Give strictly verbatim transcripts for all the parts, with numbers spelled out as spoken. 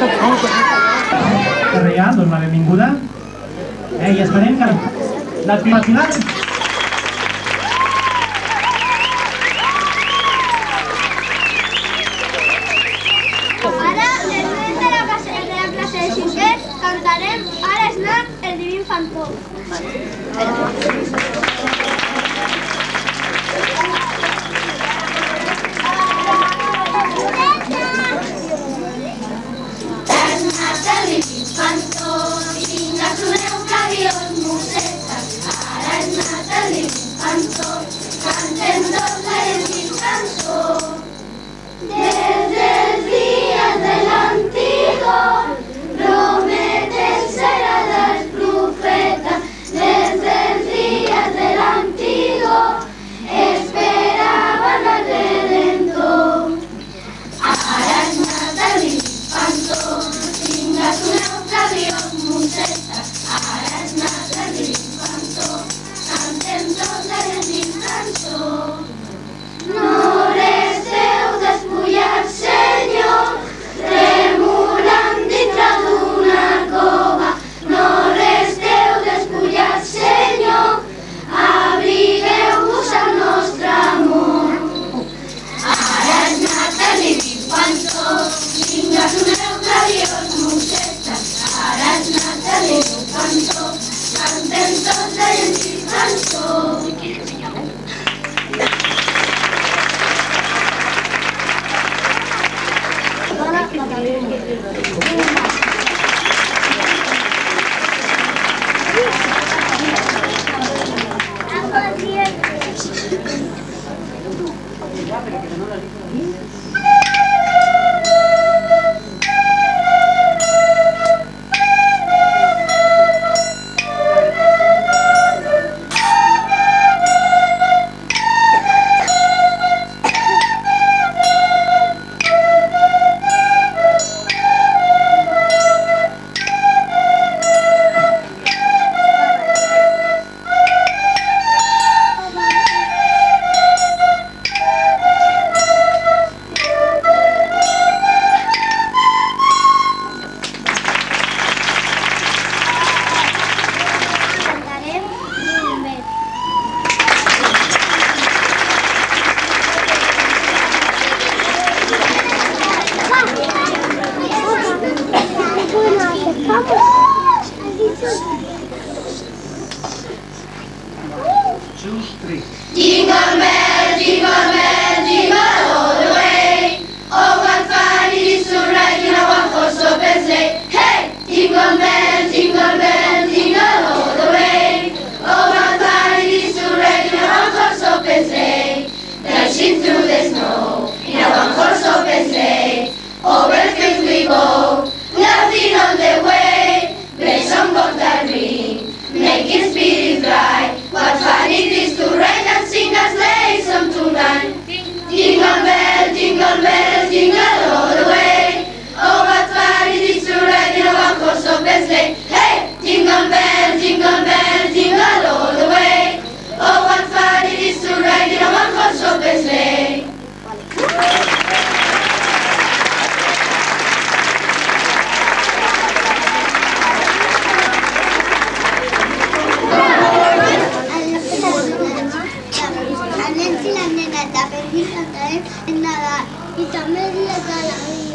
Carregar, doncs la benvinguda. Eh, I esperem que la Pilar... Ara, els nens de la classe de cinquè cantarem Ara és nat el divin Fantó. Desde el día del antiguo prometen ser a las profetas. Desde el día del antiguo esperaban al Redentor. Ara es nata el infantó, tingues una ocasió museta. Ara es nata el infantó, cantem tots la cançó. No resteu despullats, Senyor, tremolant dintre d'una cova. No resteu despullats, Senyor, abrigueu-vos al nostre amor. Ara és nat el infantó, tingues un eucariós museta. Ara és nat el infantó, cantem tots la cançó. Jingle bell, jingle bell, jingle all the way. Oh, what fun it is to ride in a one-horse open sleigh. Hey! Jingle bell, jingle bell, jingle all the way. Oh, what fun it is to ride in a one-horse open sleigh. Dashing through the snow in a one-horse open sleigh. Over fields we go, laughing on the way. Play some songs that ring, making spirits bright. What fun it is to ride and sing a sleigh song tonight. Jingle bell, jingle bell, jingle all the way. Oh, what fun it is to ride in a one-horse open sleigh. Hey! Jingle bell, jingle bell, jingle all the way. Oh, what fun it is to ride in a one-horse open sleigh. En Nadal y también les da la vida.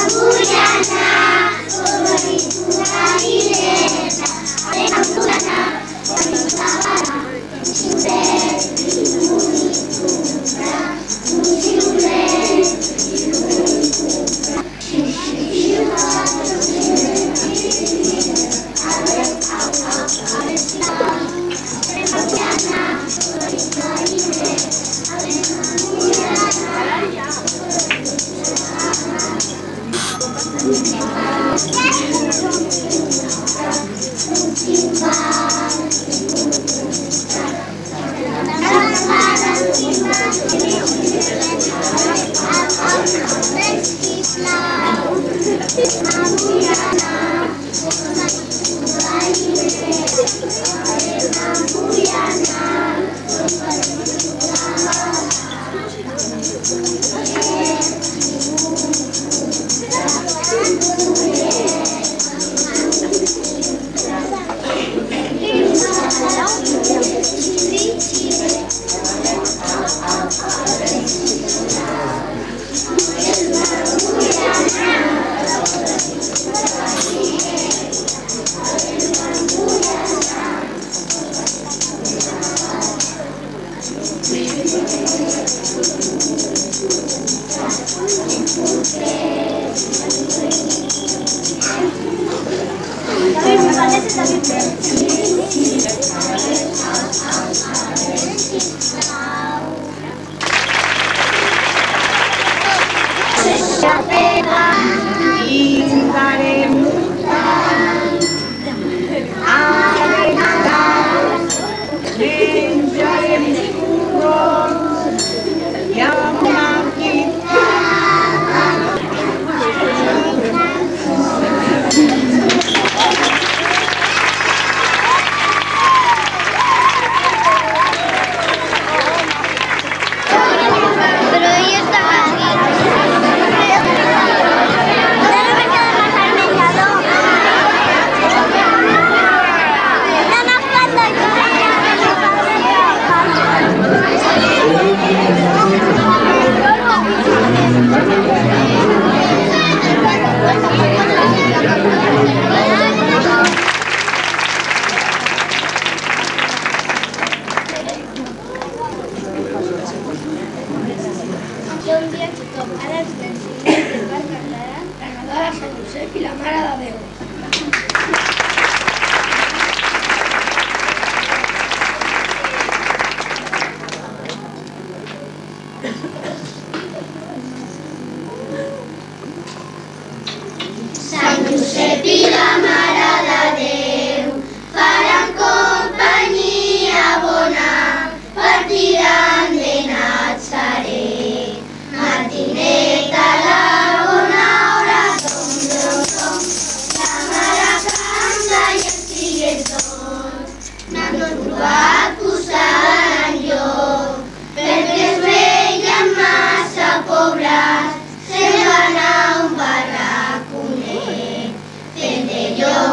Yo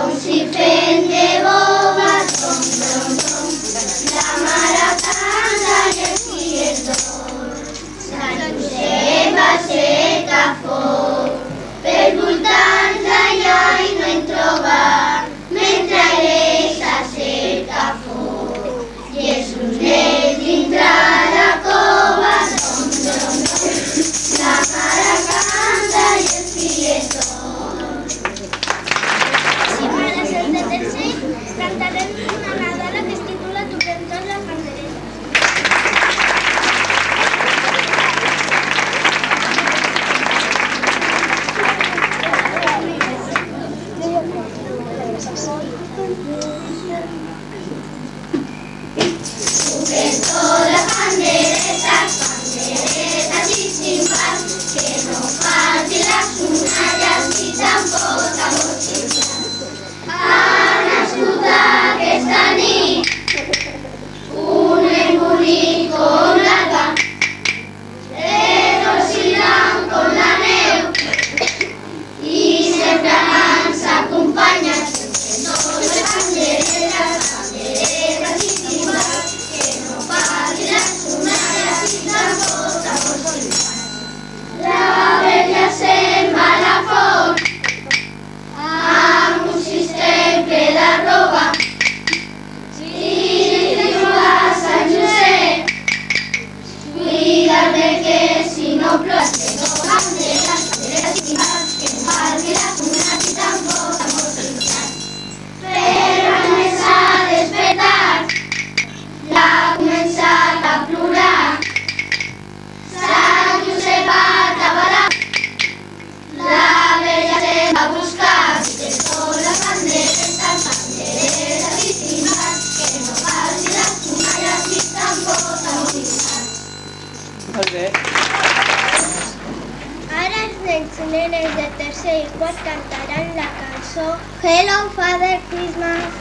tercer i quart cantaran la cançó Hello Father Christmas.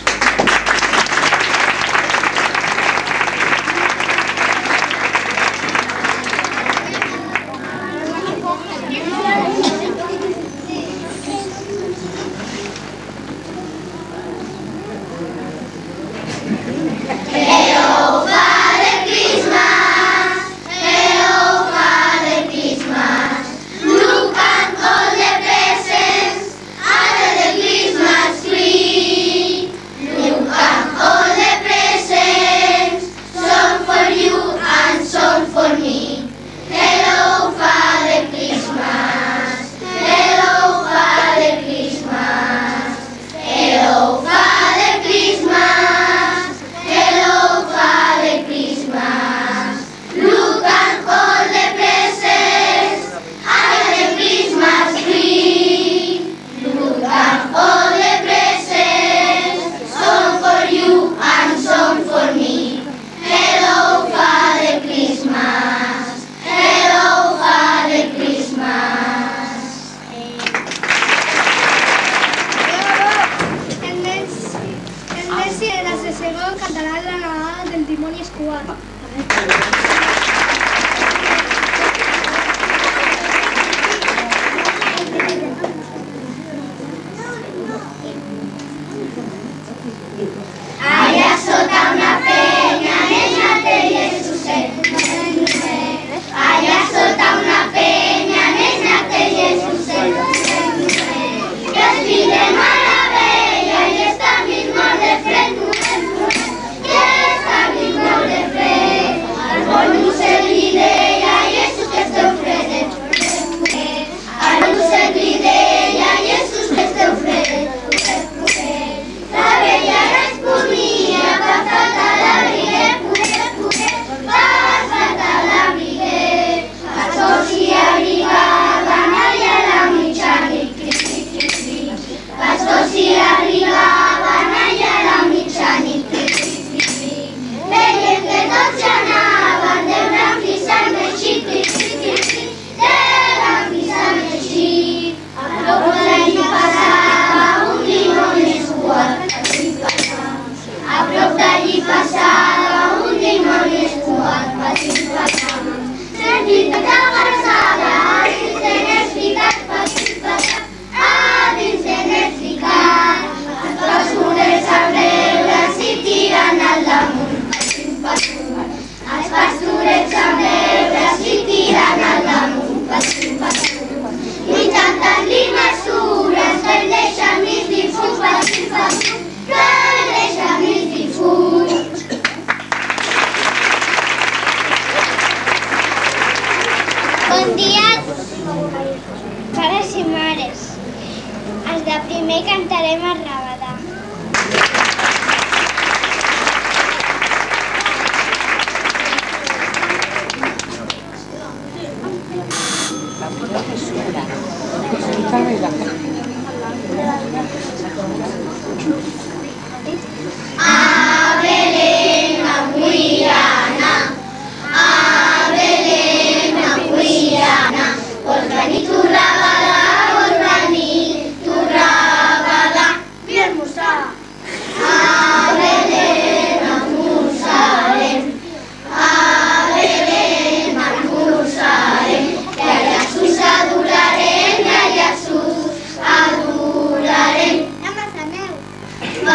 Cantarà la nadada del dimoni escuat. Allà sota una penya neix Natel Jesuset. Allà sota una penya neix Natel Jesuset. Que es fill de meravella i està mismo de fred. Al lucet li deia Jesús que esteu fredes. Al lucet li deia Jesús que esteu fredes. La vella responia, passat a l'abriguer, passat a l'abriguer. Pastors s'hi arribaven allà a la mitjanit. Pastors s'hi arribaven allà a la mitjanit. Veien que tots ja anaven de gran fissa més xic, de gran fissa més xic. A prop d'allí passava un dimoni escuat. A prop d'allí passava un dimoni escuat. Sentit que t'abraçava, a dins de n'és ficat, a dins de n'és ficat. Els pastures al veure s'hi tiren al damunt. Els pastorets amb veure s'hi tiren al damunt. Mitjantant-li mesures que el deixen mig difús, que el deixen mig difús. Bon dia, pares i mares. Els de primer cantarem a Rabadà. A Belén avui anar, a Belén avui anar. Vols venir tu Rabadà, vols venir tu Rabadà. Mira el mossar. A Belén almorzarem, a Belén almorzarem. Que a Jesús adorarem, que a Jesús adorarem. Anem a Saneu.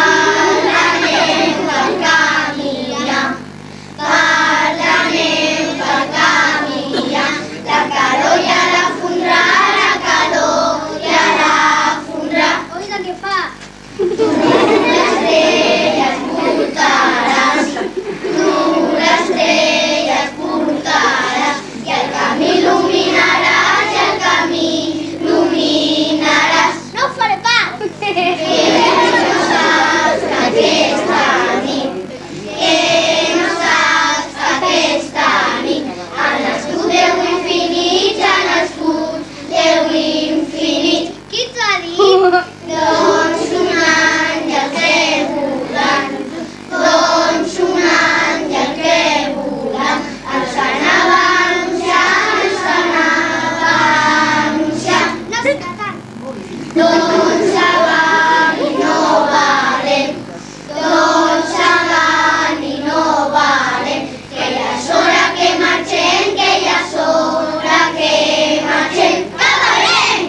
Tots avant i no valem, tots avant i no valem, que ja és hora que marxem, que ja és hora que marxem. Acabarem!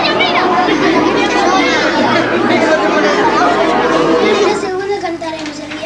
La segunda cantaremos el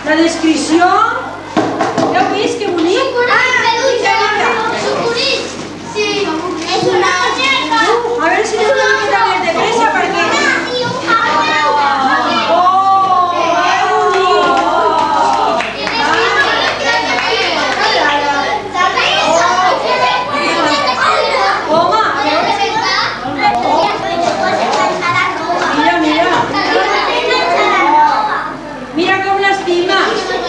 La descripció... Heu vist que bonic? Sí, es una muñeca. A veure si anem una miqueta més de pressa perquè... Oh, que bonic! Home, a veure... Mira, mira. Mira com l'estima.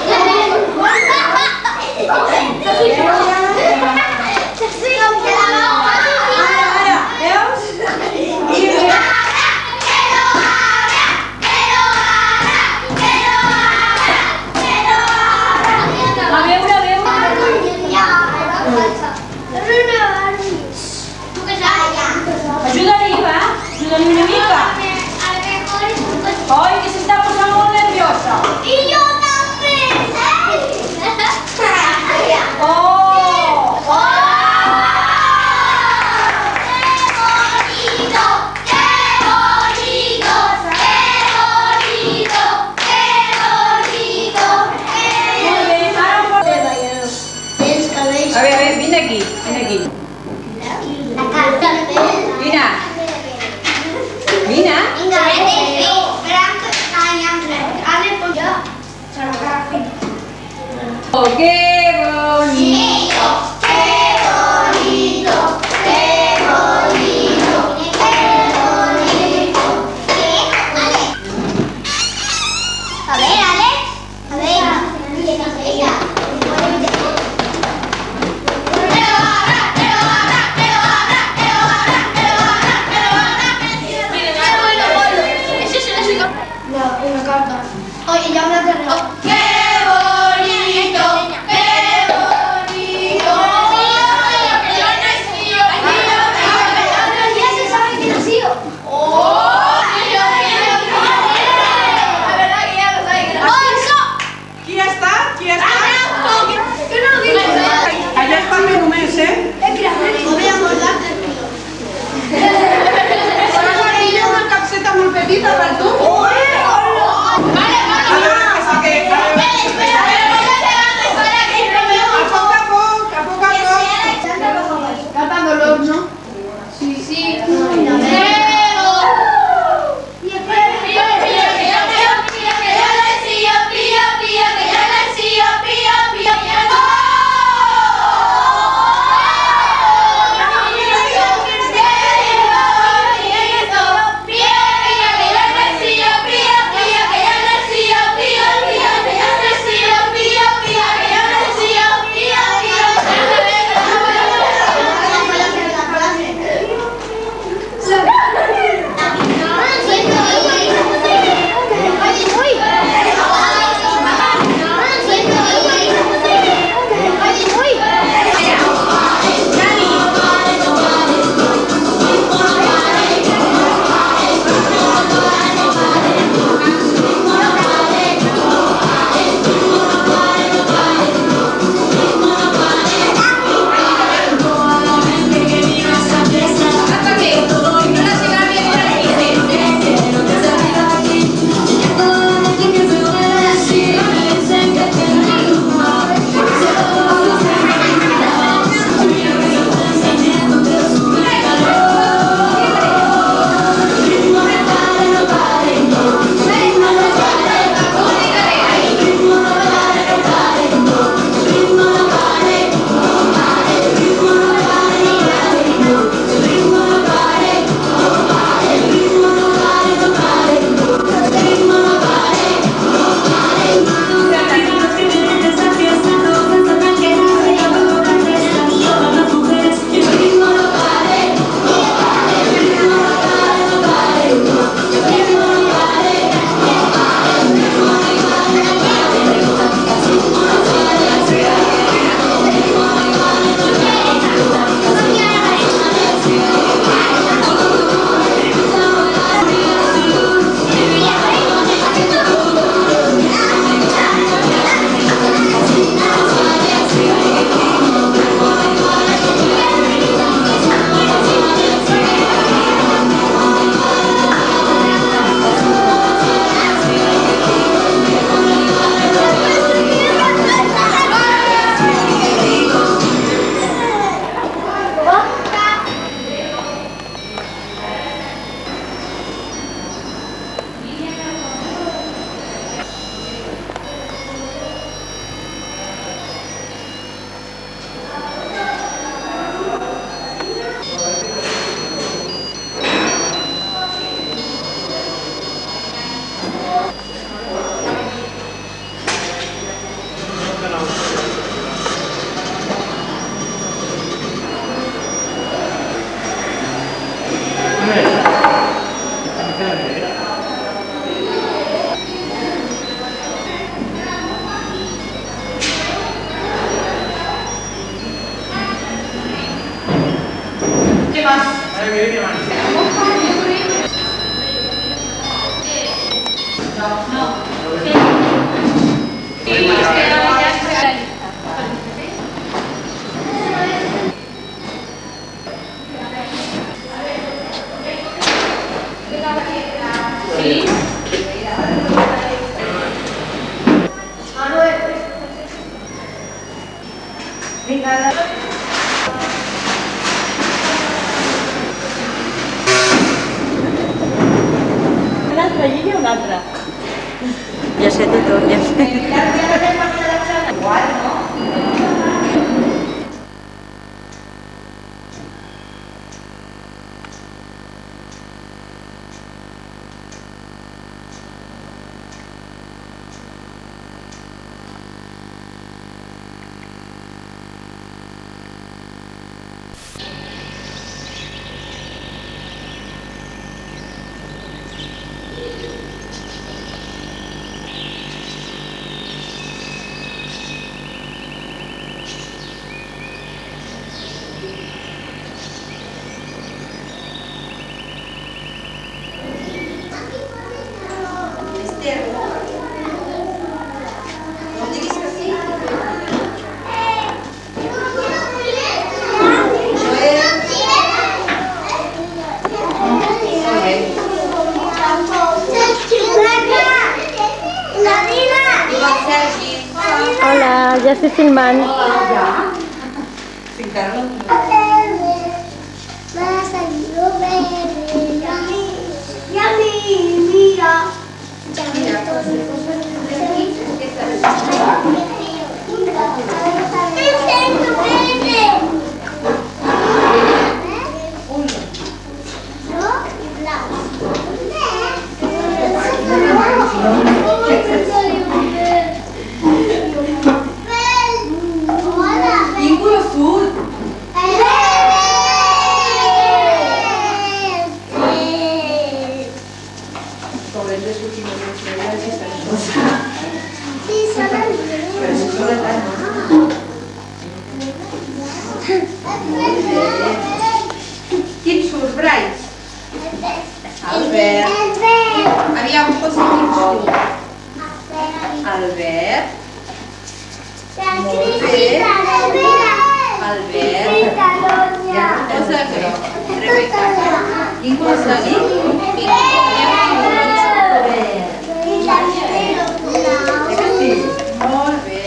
Ara, veus? A veure, a veure. Ajuda-li, va? Ajuda-li una mica. Oi, que s'està posant molt nerviosa. Y yo también. Oh! Oh! Molt bé, ara pot... A veure, a veure, vine aquí, vine aquí. Vine. Vine. Oh, qué bonito. A ver, Alex. A ver. No, una carta. Oye, ya me la cerrado. ¡Qué bonito! ¡Qué bonito! Ya se sabe quién ha sido. Qui ha estat? Qui ha estat? Que no lo digo. Allà es parla només, eh? Lo voy a guardar. Una capseta molt petita per tu. A veure, que saque... Una altra línia o una altra? Ja sé tothom, ja sé. Igual, no? Hola, ja estic filmant. Quin surt, Brais? Albert. Aviam, pots dir quin surt? Albert. Molt bé. Albert. Posa groc. Rebeca. Quin color seguir? Molt bé.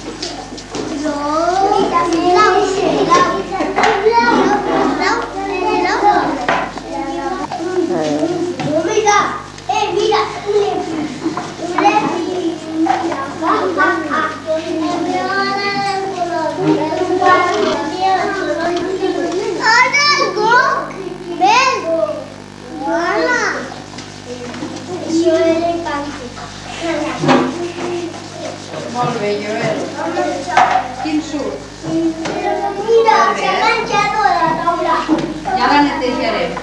Molt bé, Joel. Quin surt? Mira, s'ha menjat a la taula. Ja la netejarem.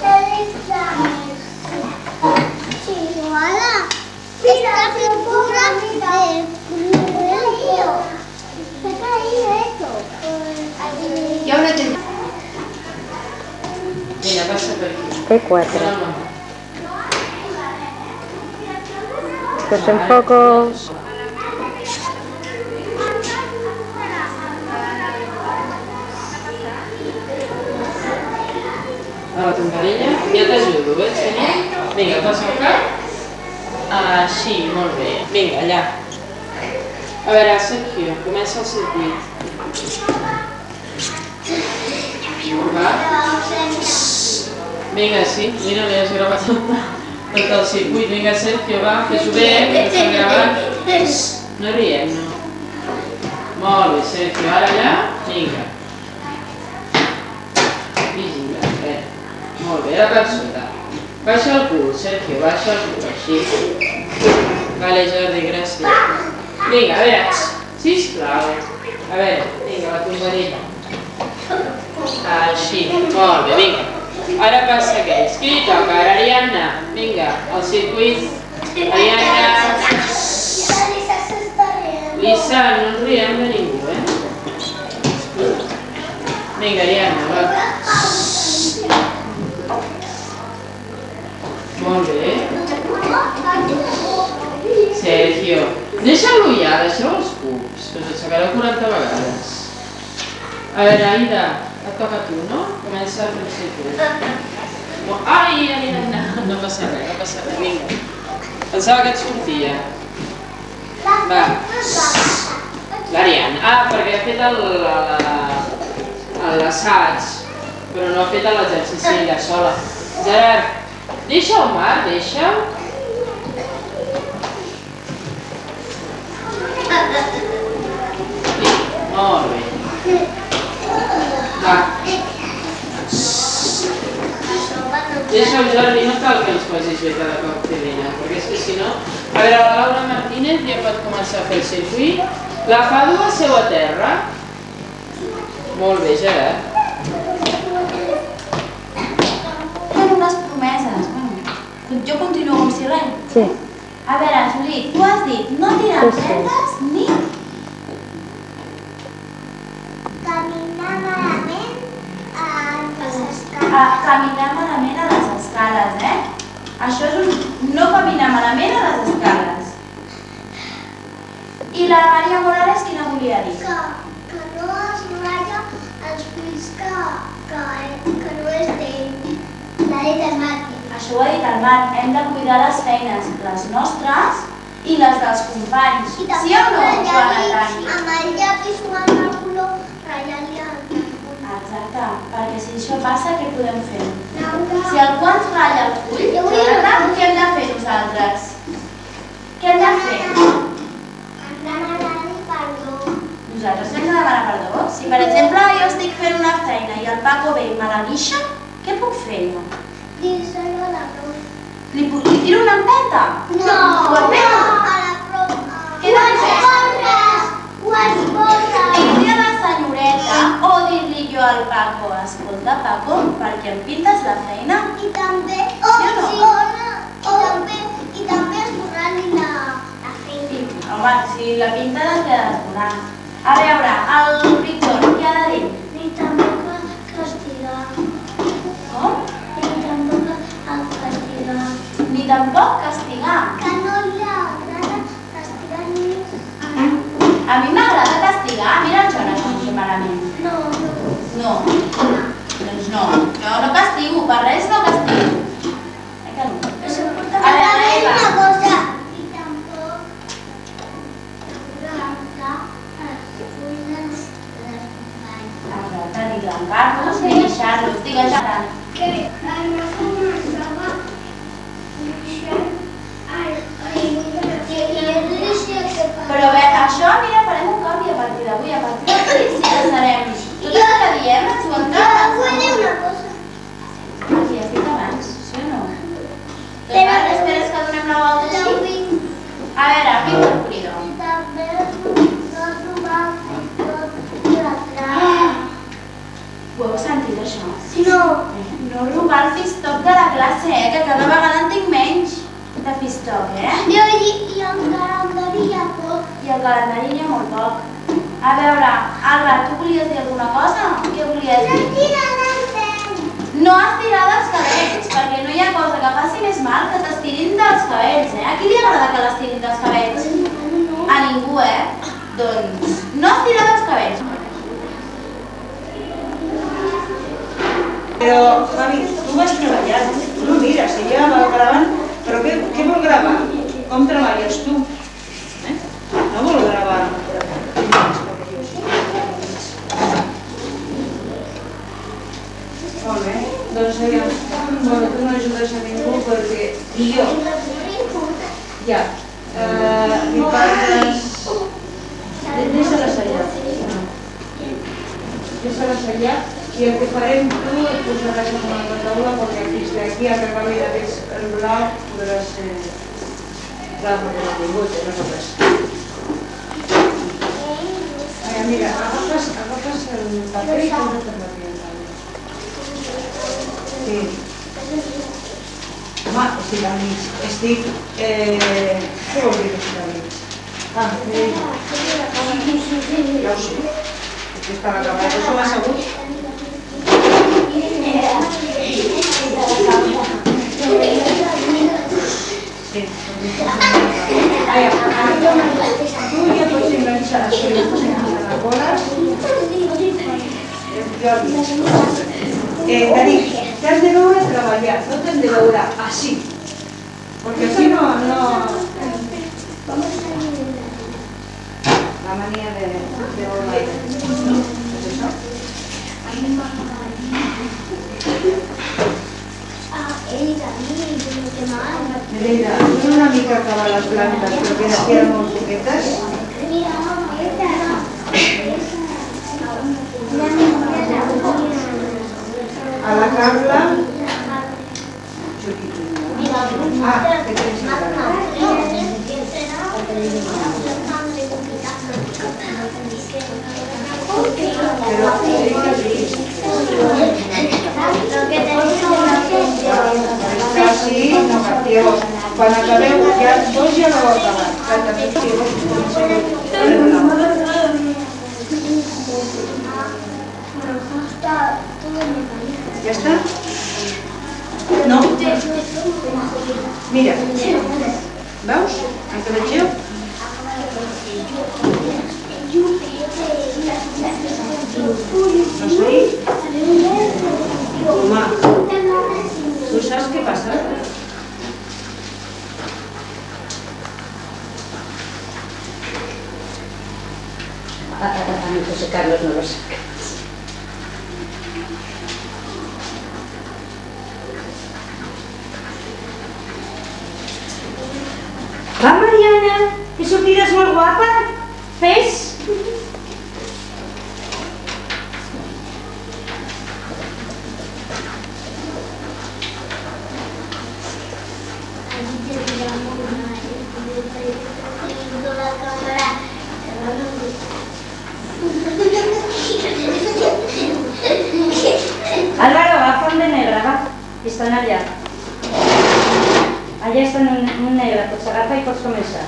Sí, hola. Esta figura de lío. Se ha caído esto. Ja ho netejarem. Mira, passa per aquí. Té quatre. Pues enfoco. A la tombarella, ja t'ajudo, eh, Xenia? Vinga, passa el cap. Així, molt bé. Vinga, allà. A veure, Sergio, comença el circuit. Va? Vinga, sí, mira, li has gravat tot, tot el circuit. Vinga, Sergio, va, fes-ho bé, que s'ha gravat. No riem, no. Molt bé, Sergio, ara allà, vinga. Vigila, eh. Molt bé, ara per sota. Baixa el cul, Sergio, baixa el cul, així. Vale, Jordi, gràcies. Vinga, a veure, sisplau. A veure, vinga, la tombarella. Així, molt bé, vinga. Ara passa aquells. Qui li toca? Ara, Ariadna. Vinga, el circuit. Ariadna. Lisa, no ens riem de ningú, eh? Vinga, Ariadna, va. Molt bé. Sergio, deixa-lo ja, deixeu els cups, que us aixecareu quaranta vegades. A veure, Aida, et toca a tu, no? Comença a fer tu. Ai, Aida, no passa res, no passa res, vinga. Pensava que et sortia. Va. L'Ariane. Ah, perquè ha fet l'assaig, però no ha fet l'exercici ella sola. Gerard, deixa-ho, Marc, deixa-ho. Molt bé. Va. Deixa-ho, Jordi, no cal que ens facis bé cada cop que vine, perquè és que si no... A veure, la Laura Martínez ja pot començar a fer el circuit. La Fàdua seu a terra. Molt bé, Gerard. Fem unes promeses. Jo continuo com si res. Sí. A veure, Judit, tu has dit no tirar dretes ni... Caminar malament a les escales. a caminar malament a les escales, eh? Això és un... no caminar malament a les escales. I la Maria Morales quina volia dir? Que, que no es ratlla els fills que, que, que no és d'ell. L'ha dit el Mati. Això ho ha dit el Marc, hem de cuidar les feines, les nostres i les dels companys. I també Sí o no, amb el Joana llapis, Tani? amb el llapis o amb el color, ratllar-li el full. Exacte, perquè si això passa, què podem fer? Laura. Si algú ens ratlla el full, Jo vull Joana, una- què hem de fer nosaltres? Què hem de fer? Demanar-li perdó. Nosaltres hem de demanar perdó. Si, per exemple, jo estic fent una feina i el Paco ve i me la guixa, què puc fer jo? Dir-se-lo a la prof. Li, puc- li tiro una empenta? No, Ho has fet? a la prof. Què has fet? Ho has posat. Dir-li a la senyoreta o dir-li jo al Paco, escolta, Paco, per què em pintes la feina? I també, Sí o no? sí, i també, i també esborrar-li la, la feina. Home, si la pinta la queda esborrant. A veure, el Víctor, què ha de dir? Ni tampoc castigar. Com? Ni tampoc el castigar. Ni tampoc castigar. Que no li agrada castigar ni... A mi m'agrada castigar. Mira el Jonas com que malament. No, no. No. Doncs no. Jo no castigo, per res no castigo. Eh que no? Això porta A veure, també Eva. una cosa. I tampoc trencar els fulls dels dels companys. Exacte, ni trencar-los ni deixar-los. Digues, Jonas. Que el nostre estava dibuixant el llibre i el llibre que fa. Però bé, això, mira, farem un canvi a partir d'avui. A partir d'avui sí que serem. Tot el que diem ens ho Jo entrarem. vull dir una cosa. El que has dit abans, sí o no? Però- Però esperes que donem la volta La així? vull A veure, Víctor Pulido. també no trobar tot l'atràs. Ho heu sentit, això? No. No robar el fistoc de la classe, eh? Que cada vegada en tinc menys de fistoc, eh? Jo i, i encara em daria poc. I el calendari n'hi ha molt poc. A veure, Alba, tu volies dir alguna cosa? Què volies dir? Tira l'encén. No estirar dels cabells, perquè no hi ha cosa que faci més mal que t'estirin dels cabells, eh? A qui li agrada que l'estirin dels cabells? A ningú, eh? Doncs no estirar dels cabells. Però, Javi, tu vas treballant, tu no mires, ella va gravant, però què, què vol gravar? Com treballes tu? Eh? No vol gravar. Molt bé, doncs ella, bueno, tu no ajudes a ningú perquè... I jo, ja, eh, li parles... Deixa-la sellar. Deixa-la sellar. I el que farem tu et posaràs en una taula perquè aquí, aquí a acabi de ves el blau podràs ser blau perquè no ha tingut, no és res. Mira, mira, agafes, agafes el paper i posa't per la piel. Sí. Home, estic al mig. Estic... Eh... Què vol dir que estic al mig? Ah, mira. Ja ho sé. Aquí està la càmera, però som asseguts. Sí. Tu ja pots enganxar això i pots enganxar la cola. Eh, David, t'has de veure treballar, no t'hem de veure així. Perquè així no... no... la mania de... ¿Es eso? Nereida, ajuda una mica a acabar les plantes, però que queden molt poquetes. A la Carla... Ah, què tens encara? Però casi no Santiago. Quan acabeu, ja dos ja l'heu acabat. Ja està? No? Mira, veus? Encara veig jo? No sé. Home, tu saps què passa? A mi José Carlos no lo saca. Va, Mariana, que sortides molt guapa. Fes. Álvaro, agafa un de negre, va. Estan allà. Allà estan un, un negre, pots agafar i pots començar.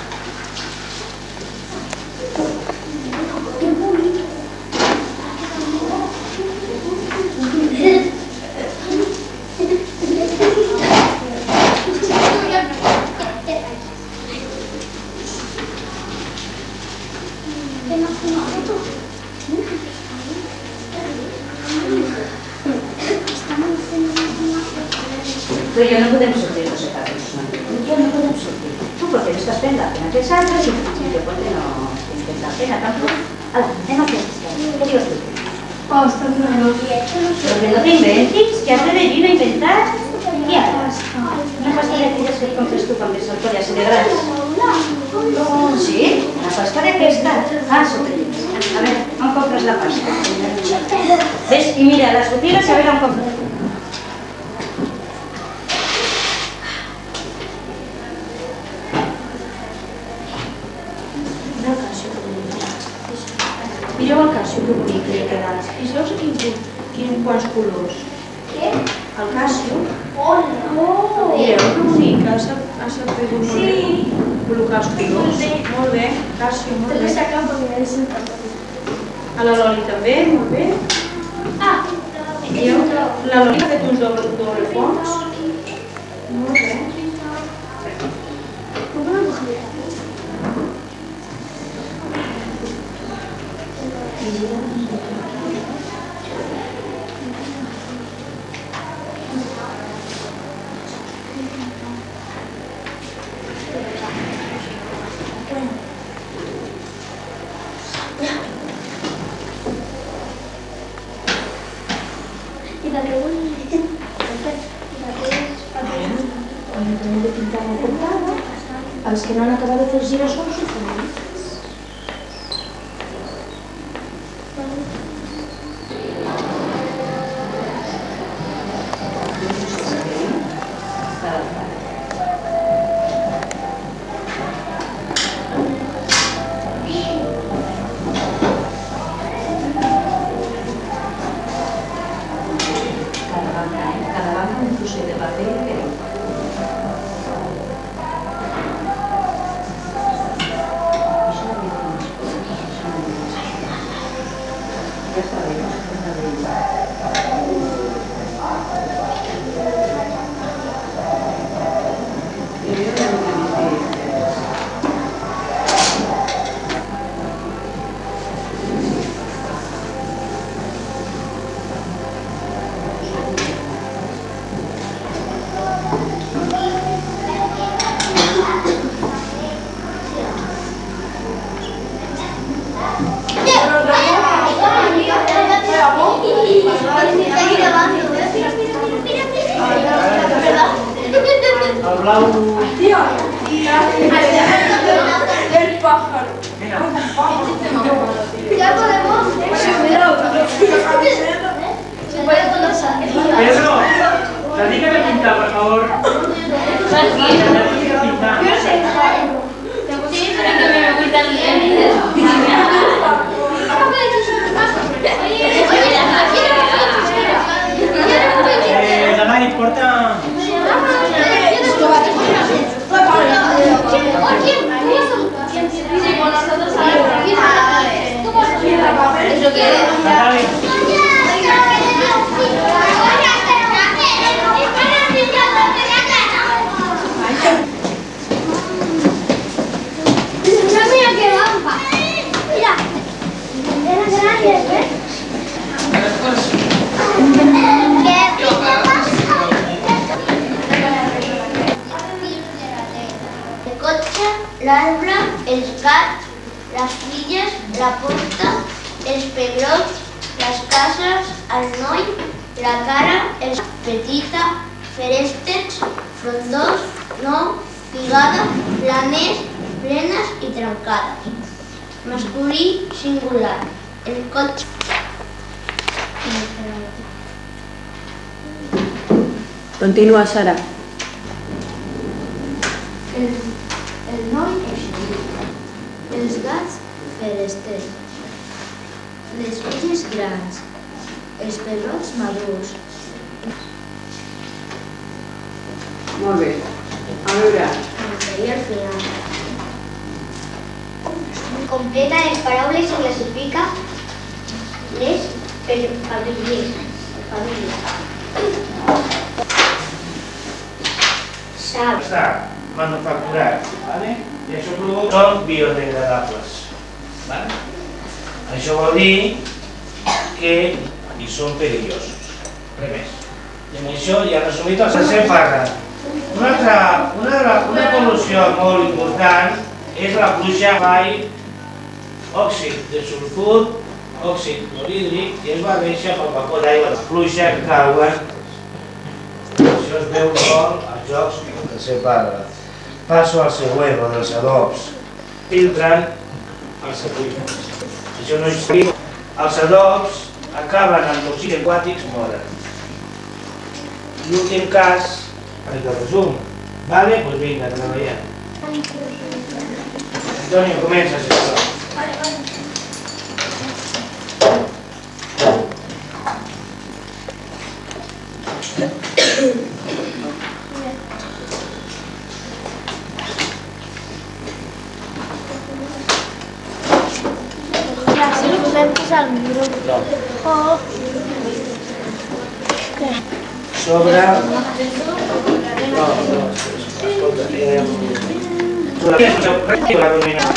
Pero yo no podemos sortir, José Carlos. Yo no podemos sortir. Tú porque no estás fent la pena que salgas y yo porque no tienes la pena tampoco. Ala, anem a fer què dius tu? Oh, està nerviós. Porque no te inventes, que has de venir a inventar. I ara? Una pasta d'aquelles que et compres tu quan ves al coll a celebrar. Sí? Una pasta d'aquesta? Ah, sotellets. A veure, on compres la pasta? Ves? I mira, les botigues, a veure on compres. Mireu el Casio, que bonic que li ha quedat. I veus quin, quin, quants colors? Què? El Casio. Hola! Mireu, que bonic, ha sabut molt bé col·locar els colors. Molt bé, Casio, molt També bé. s'acaba perquè ja sent A la Loli també, molt bé. Ah! Mireu, la Loli ha fet uns doble, doble fons. Molt bé. Com una mujer. I de què vull? I de què és paper? Quan hem de pintar la portada, els que no han acabat de fer els girassols ho faran. Cada banca un trosset de paper diferent. El blau... Tío, el pájaro. Ya podemos. Se puede conocer. Pedro, dedícame a pintar, por favor. Dedícame a pintar. Sí, pero que me gusta el Eh, Dalai, porta... Dalai. Mira qué bamba. Mira. Era grande, ¿ves? El cotxe, l'arbre, els gats, les filles, la porta, els pebrots, les cases, el noi, la cara, els petita, ferestes, frondós, nou, pigada, planers, plenes i trencades. Masculí singular. El cotxe. Continua, Sara. El, el noi eixerit, els gats feresters, les filles grans, els pebrots madurs. Molt bé. A veure. I al final. Completa les paraules i classifica les famílies. Famílies. Sap. Està manufacturat, ¿vale? I això provoca són biodegradables. ¿Vale? Això vol dir que hi són perillosos. Res més. I amb això ja resumit el tercer pàrraf. Una, altra, una, una pol·lució molt important és la pluja mai òxid de sulfur, òxid clorhídric, i es barreja pel vapor d'aigua. La pluja que cauen, això es veu molt als jocs del tercer pàrraf. Passo al següent, o dels adobs. Filtren els aqüífers. Això no és fàcil. Els adobs acaben amb oxidants aquàtics, moren. L'últim cas, el resum. Vale? Doncs pues vinga, a treballar. Antonio, comença, sisplau. Sobre... No, no, escolta, ja hem... Sobre la dominació.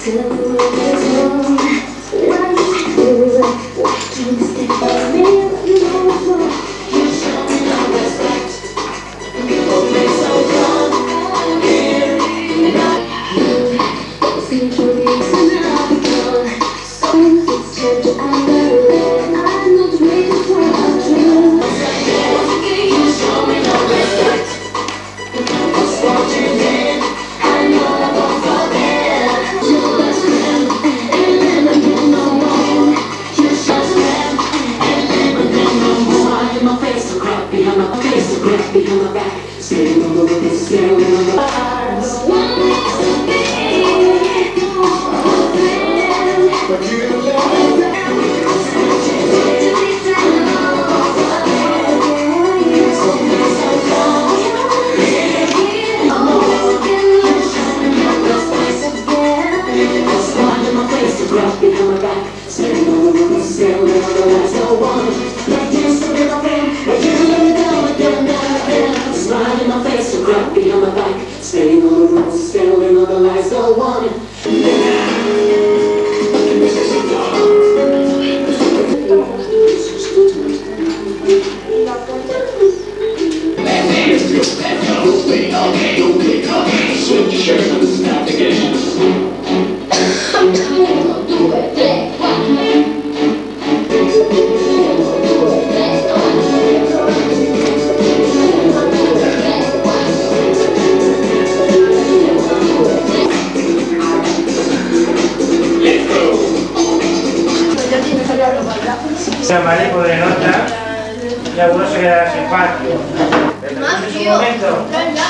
Llamaré por de nota y algunos se quedarán sin patio. ¿En un momento?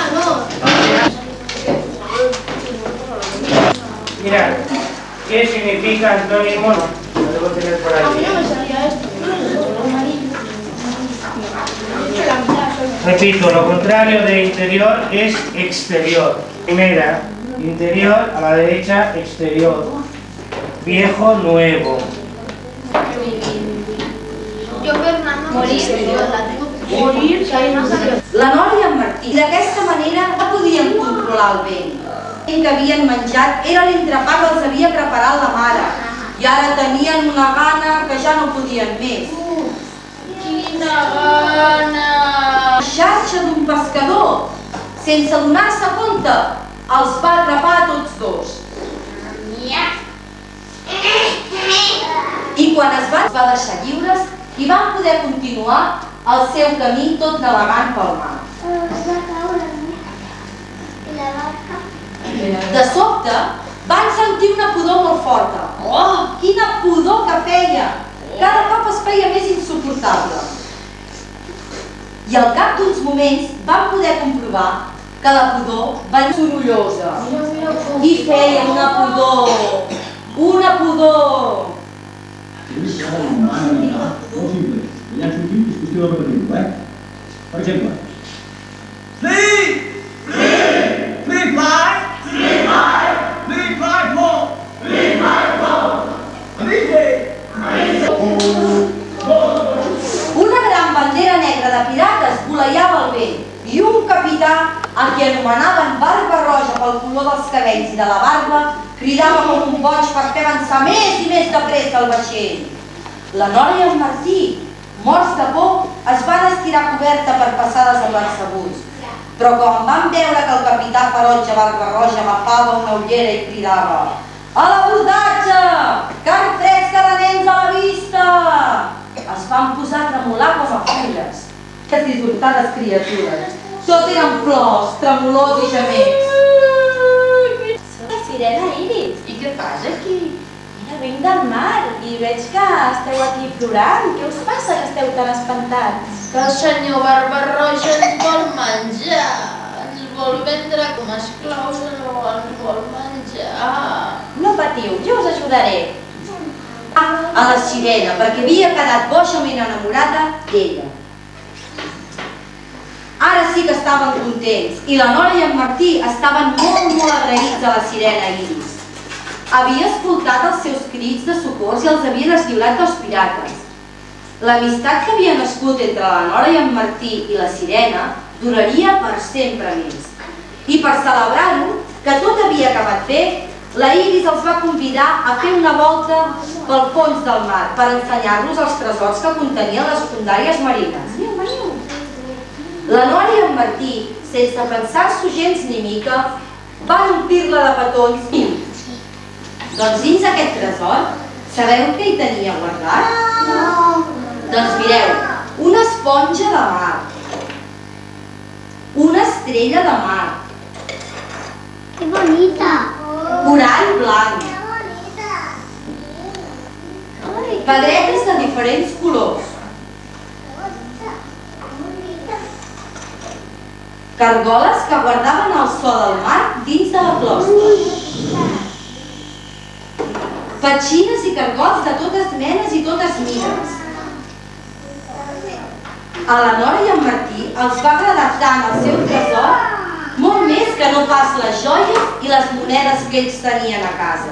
Mirad, ¿qué significa antónimo? Lo debo tener por aquí. Repito, lo contrario de interior es exterior. Primera, interior, a la derecha, exterior. Viejo, nuevo. Morir, la Nora i en Martí d'aquesta manera no podien controlar el vent. El que havien menjat era l'entrepà que els havia preparat la mare i ara tenien una gana que ja no podien més. Quina gana! La xarxa d'un pescador, sense donar-se compte, els va atrapar a tots dos. I quan es va, es va deixar lliures i van poder continuar el seu camí tot navegant pel mar. De sobte, van sentir una pudor molt forta. Oh, quina pudor que feia! Cada cop es feia més insuportable. I al cap d'uns moments van poder comprovar que la pudor va ser sorollosa. I feia una pudor, una pudor. És cada humana mirar, molt simple. Ja han sortit, és qüestió de repetir-ho, eh? Per exemple. Sleep! Sleep! Sleep light! Sleep light! Sleep light more! Sleep light more! Una gran bandera negra de pirates voleiava al vent i un capità, a qui anomenaven Barba Roja pel color dels cabells i de la barba, cridava com un boig per fer avançar més i més de pressa el vaixell. La Nora i el Martí, morts de por, es van estirar coberta per passar desapercebuts. Però quan van veure que el capità ferotge Barba Roja agafava una ullera i cridava «A l'abordatge! Carn fresca de nens a la vista!», es van posar a tremolar com a fulles. Que dissortades criatures. Tot eren plors, tremolors i gemecs. La sirena Iris. I què fas aquí? Mira, vinc del mar i veig que esteu aquí plorant. Què us passa que esteu tan espantats? Que el senyor Barba Roja ens vol menjar. Ens vol vendre com a esclaus, ens vol menjar. No patiu, jo us ajudaré. A la sirena, perquè havia quedat boixament enamorada d'ella. Ara sí que estaven contents i la Nora i en Martí estaven molt, molt agraïts a la sirena Iris. Havia escoltat els seus crits de socors i els havia deslliurat dels pirates. L'amistat que havia nascut entre la Nora i en Martí i la sirena duraria per sempre més. I per celebrar-ho, que tot havia acabat bé, la Iris els va convidar a fer una volta pel fons del mar per ensenyar-los els tresors que contenien les fondàries marines. La Nora i en Martí, sense pensar-s'ho gens ni mica, van omplir-la de petons i... Doncs dins aquest tresor, sabeu què hi tenia guardat? No! Doncs mireu, una esponja de mar, una estrella de mar, ¡Qué bonita! corall blanc, pedretes de diferents colors, cargoles que guardaven el so del mar dins de la closca, petxines i cargols de totes menes i totes mides. A la Nora i en Martí els va agradar tant el seu tresor, molt més que no pas les joies i les monedes que ells tenien a casa.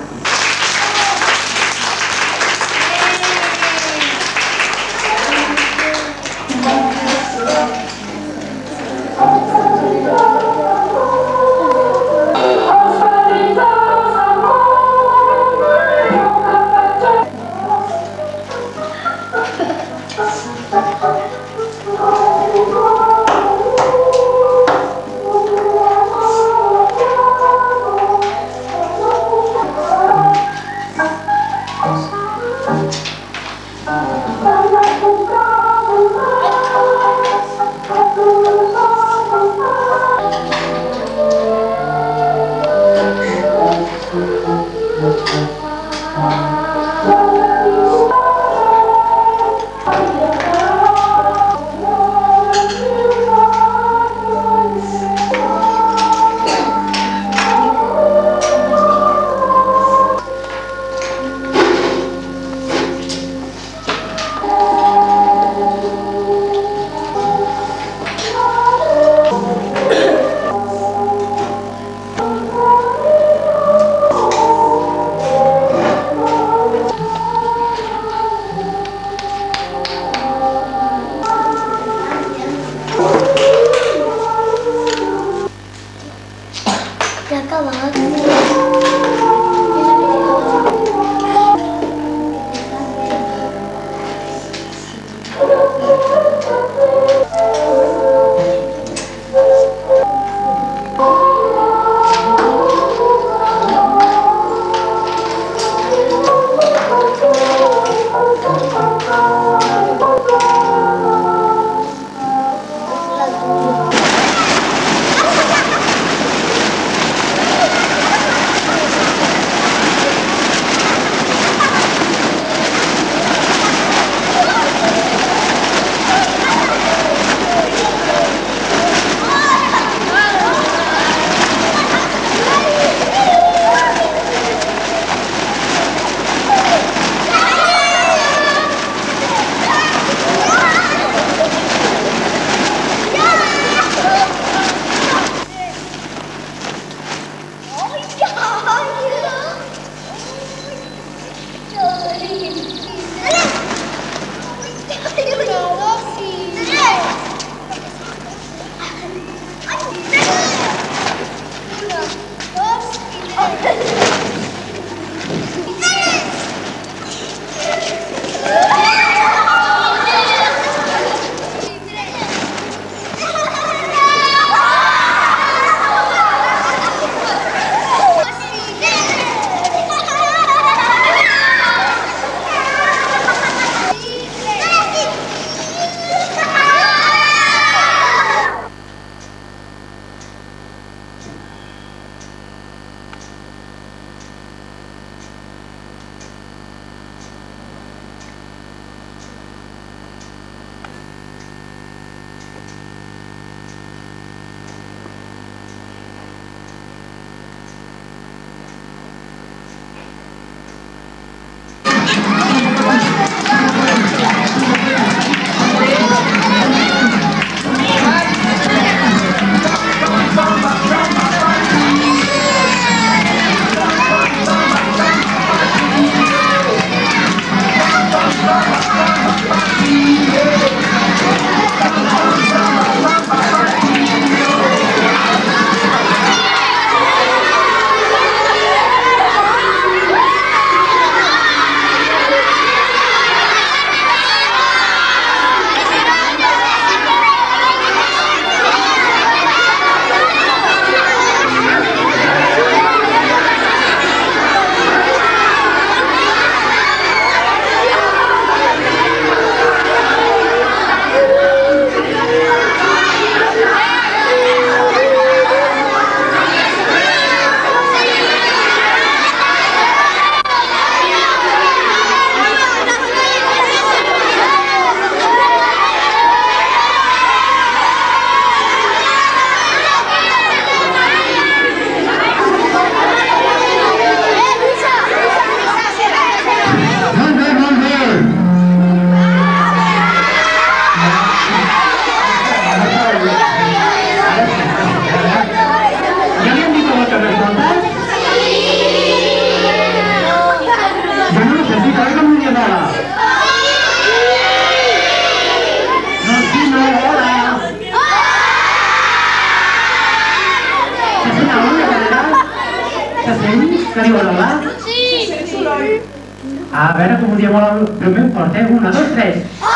Què diu el Lola? Sí! A veure com ho diem el primer fort, eh? Una, dos, tres.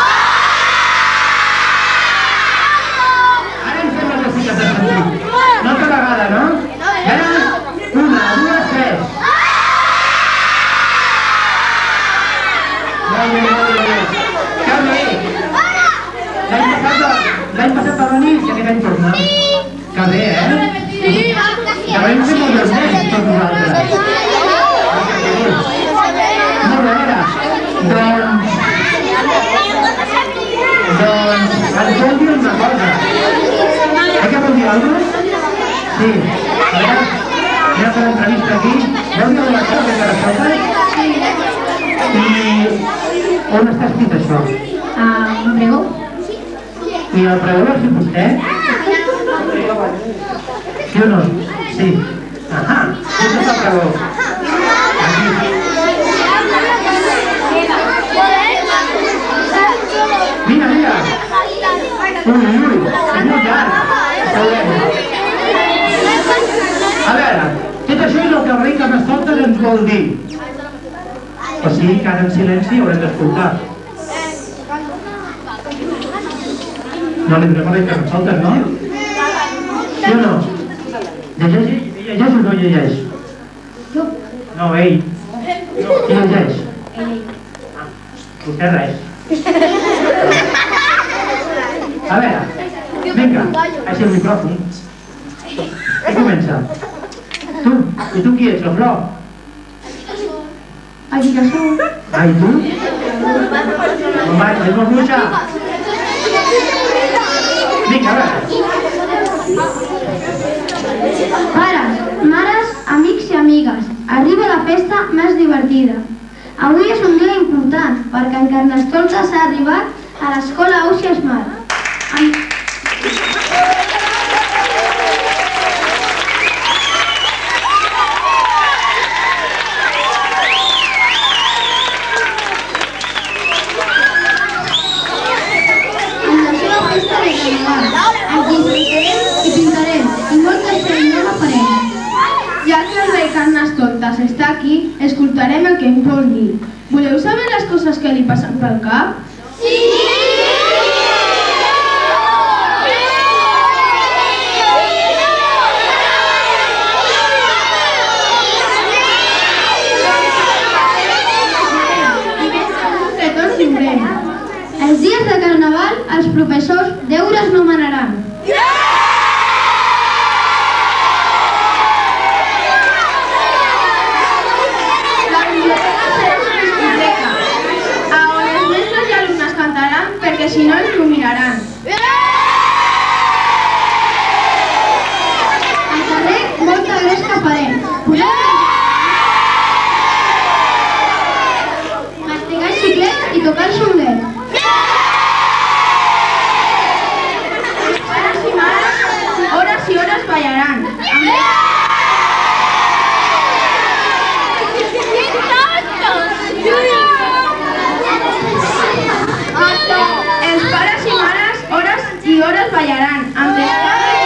Ara em sembla que sí que t'has sentit. Una altra vegada, no? Ara, una, dues, tres. Molt bé, molt bé. Que bé! L'any passat va venir i aquest any torna. Que bé, eh? Que vam fer molt els nens, tots nosaltres. Molt bé, ara. Doncs... Doncs... Ens vol dir una cosa. Eh que vol dir alguna cosa? Sí. A veure, anem a fer l'entrevista aquí. Vol dir alguna cosa que encara falta? I... On està escrit això? El pregó. I el pregó l'ha fet vostè? Sí o no? Sí. Ahà, on està el pregó? Aquí. Mira, mira. Ui, ui, és molt llarg. A veure, tot això és el que el rei Carnestoltes ens vol dir. O sigui que ara en silenci haurem d'escoltar. No li donem a rei Carnestoltes, no? Sí o no? Llegeix? Llegeix o no llegeix? No, ell. Qui llegeix? Vostè res. A veure, vinga, així el micròfon. Qui comença? Tu? I tu qui ets, la Flor? El girassol. Ah, i tu? Home, ets molt fluixa. Vinga, a veure. Pares, mares, amics i amigues, arriba la festa més divertida. Avui és un dia important perquè en Carnestoltes s'ha arribat a l'escola Ausiàs Mar. Amb... amb la seva festa de Carnaval, ens disfressarem i pintarem i moltes feines no farem. Ja que el rei Carnestoltes està aquí, escoltarem el que em vol dir. Voleu saber les coses que li passen pel cap? Sí! I ben segur que tots riurem. Els dies de Carnaval, els professors deures no manaran. Perquè si no ens ho miraran. Al carrer molta gresca farem. Mastigar xiclet i tocar el xulet. Pares i mares, hores i hores ballaran. Els pares i mares, hores i hores ballaran, amb descans i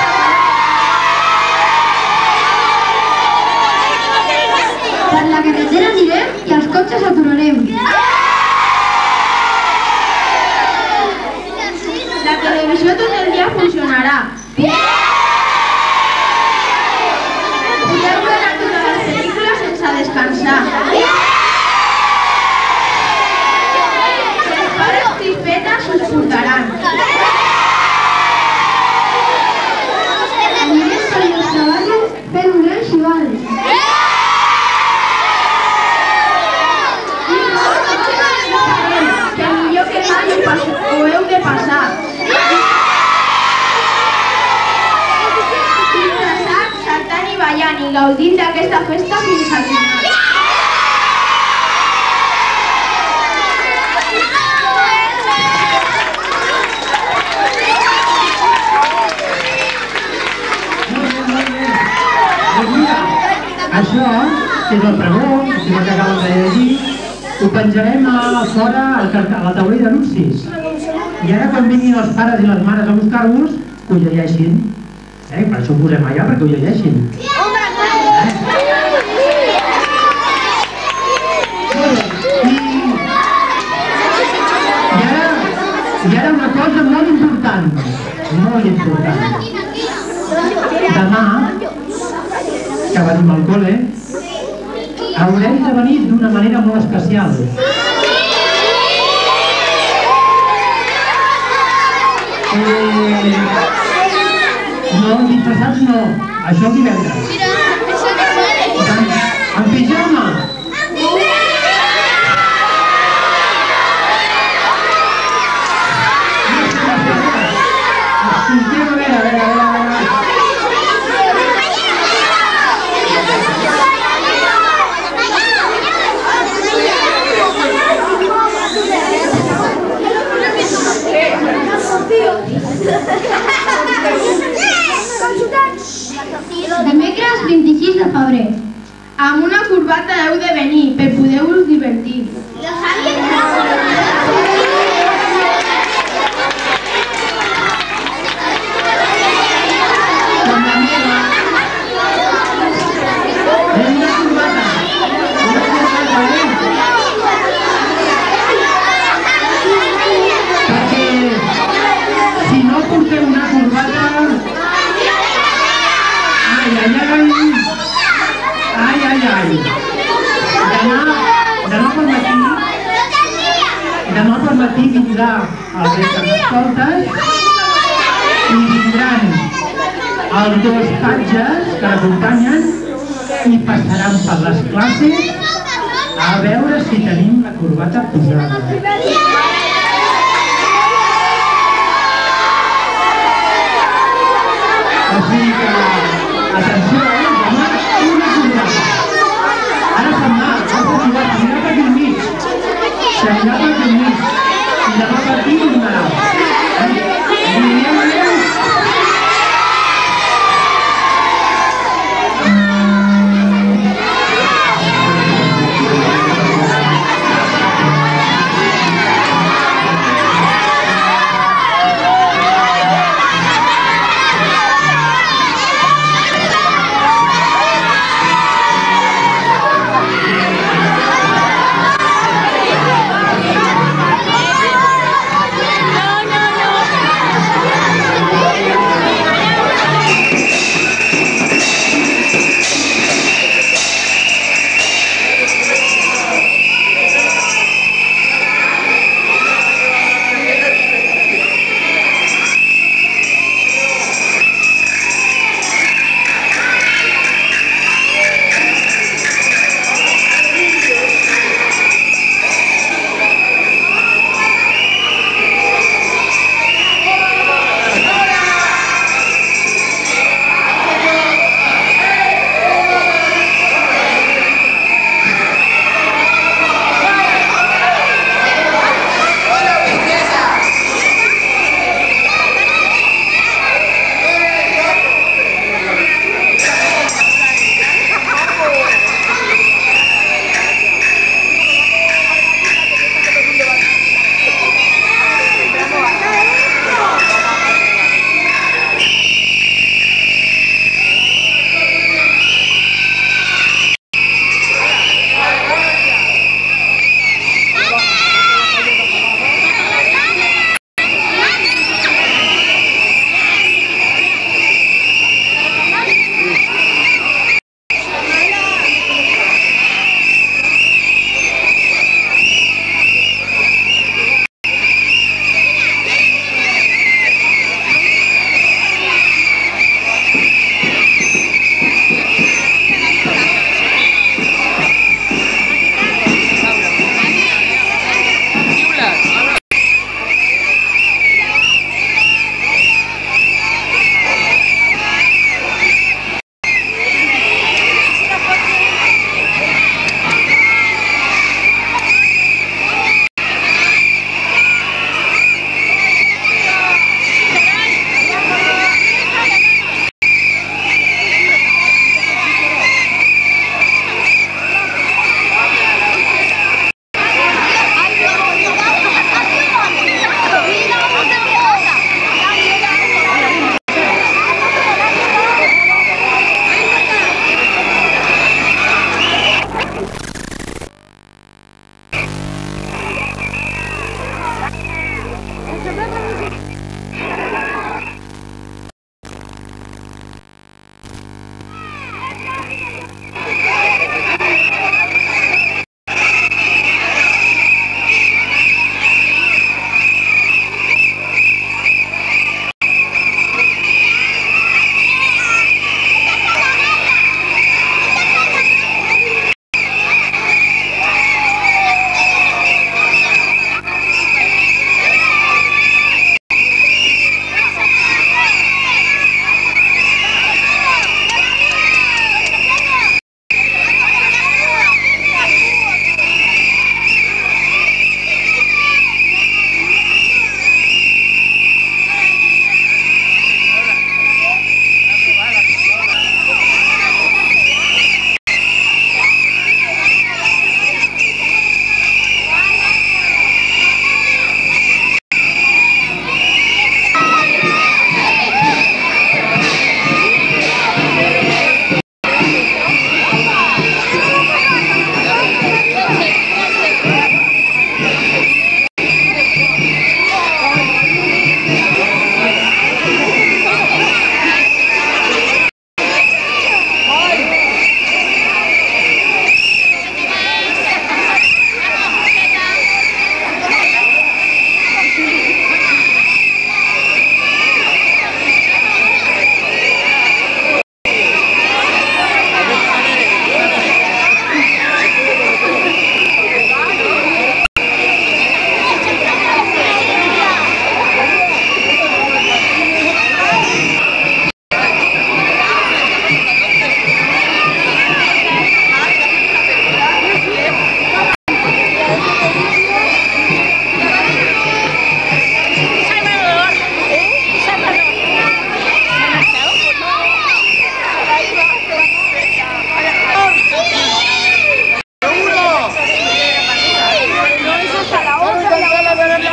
per la carretera anirem i els cotxes aturarem. La televisió tot el dia funcionarà. Podeu veure totes les pel·lícules sense descansar. Us portaran. Anirem per el treball fent grans xivades. Que millor que mai ho heu de passar. Disfressats, saltant i ballant i gaudint d'aquesta festa fins al final. Això, que és el pregó, que acabem de llegir, ho penjarem a fora a la taulell d'anuncis. I ara quan vinguin els pares i les mares a buscar-vos, que ho llegeixin. Eh? Per això ho posem allà, perquè ho llegeixin. Eh? important, molt important. Demà, que venim al col·le, haurem de venir d'una manera molt especial. Eh, no, disfressats no, això el divendres. En pijama. Escolteu, a veure, a veure, a veure. Dimecres vint-i-sis de febrer. Amb una corbata heu de venir per poder-vos divertir. Com la meva. Una corbata. Una corbata, eh? Perquè si no porteu una corbata... Ai, ai, ai! Ai, ai, ai! Demà, demà per matí, demà per matí vindrà el rei Carnestoltes i vindran els dos patges que l'acompanyen i passaran per les classes a veure si tenim la corbata posada. O sigui que, atenció, demà una corbata. Ara se'n va, ara se'n va, s'anirà per aquí al mig. S'anirà per aquí al mig. I demà per aquí tornarà. Anirem a veure.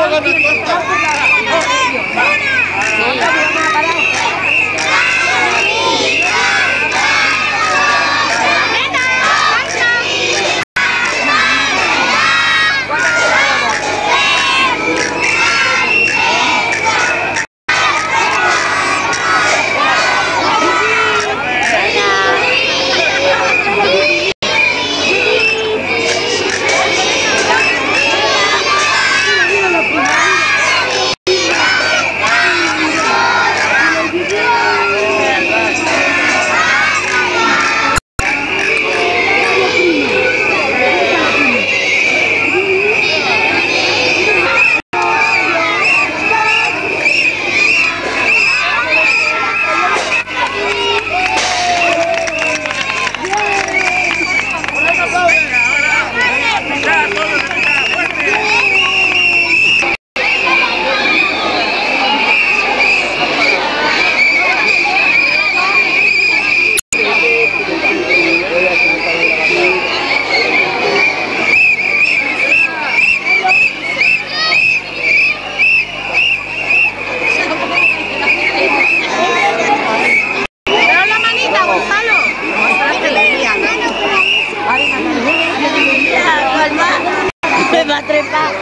va a trepar.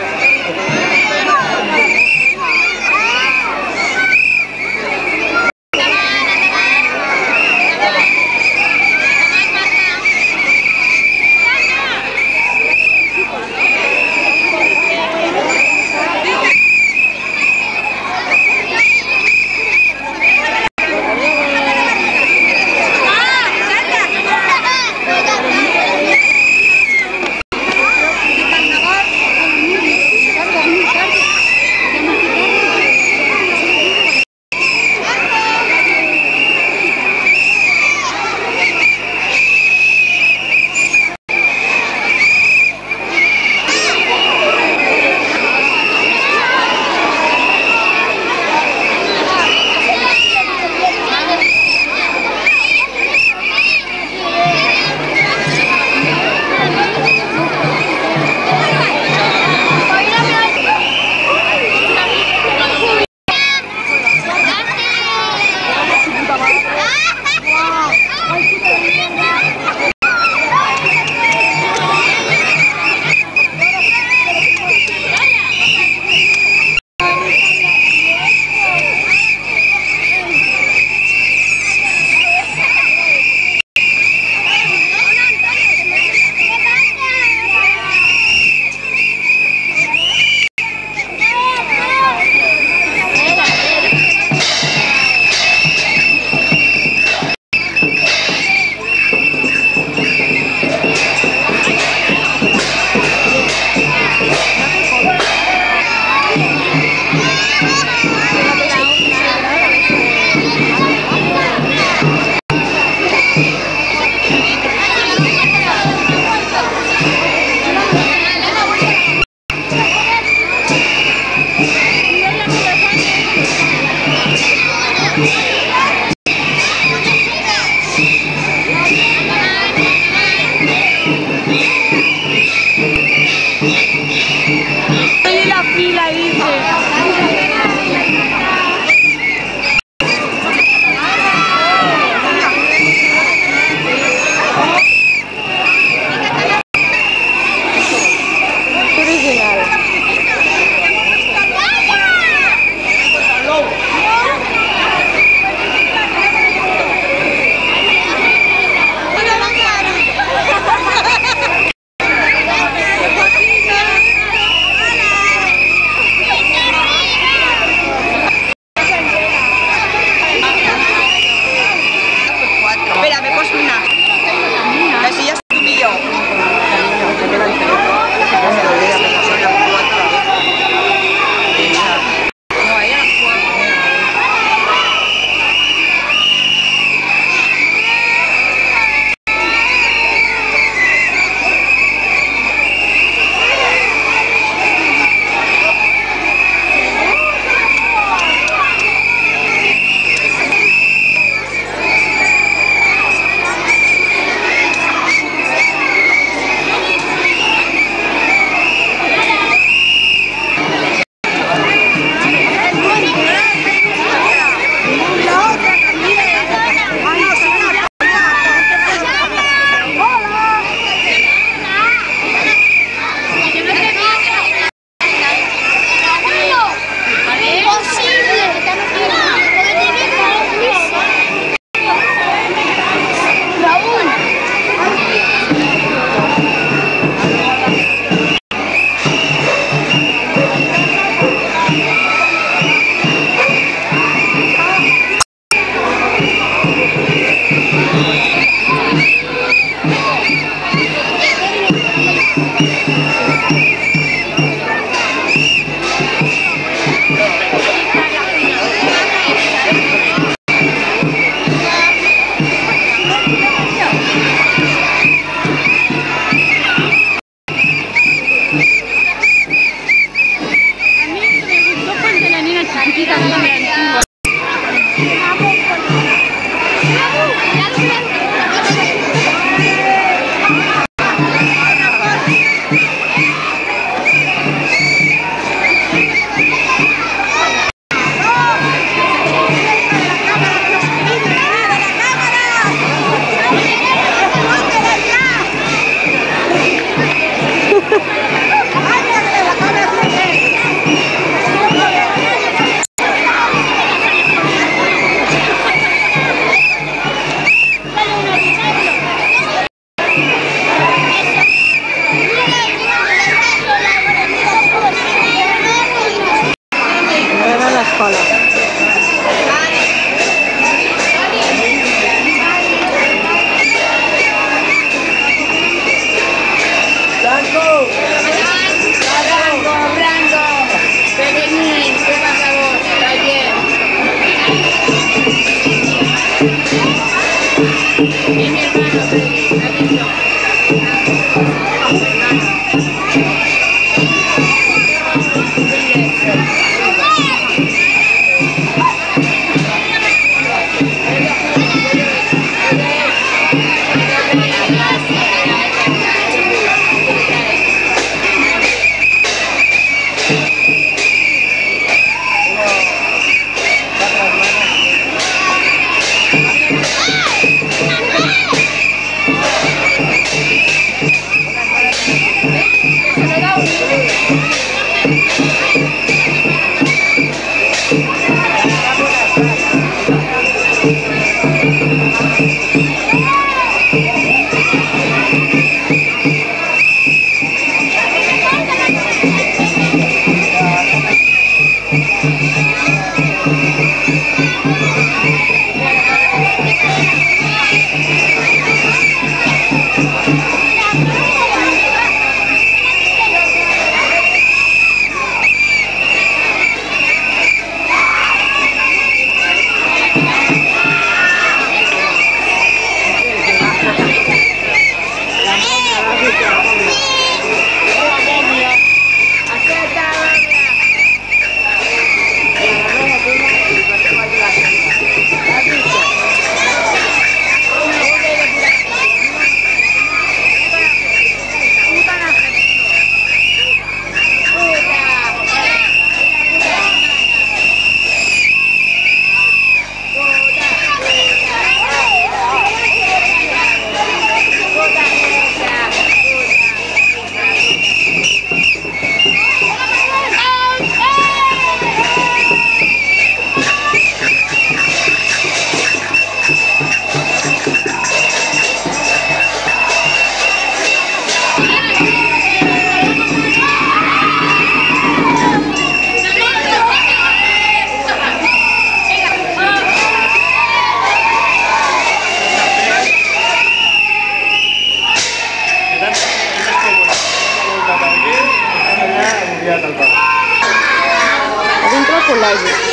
Adentro con la